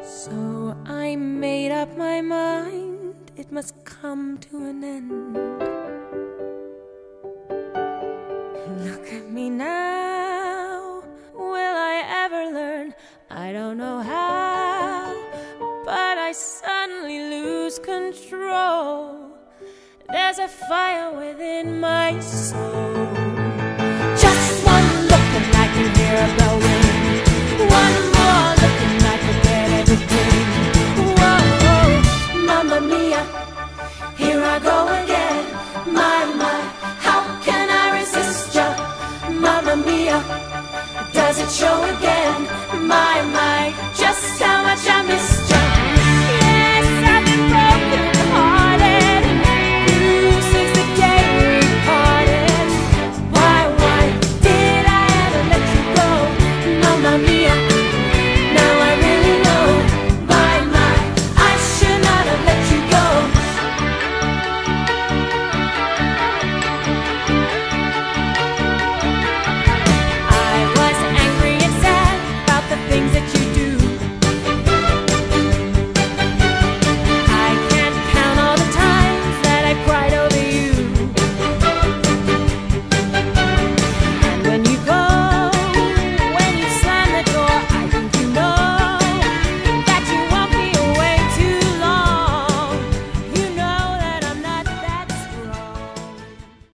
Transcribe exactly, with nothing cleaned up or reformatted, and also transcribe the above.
So I made up my mind, it must come to an end. Look at me now, will I ever learn? I don't know how, but I suddenly lose control. There's a fire within my soul. Just one look and I can hear a bell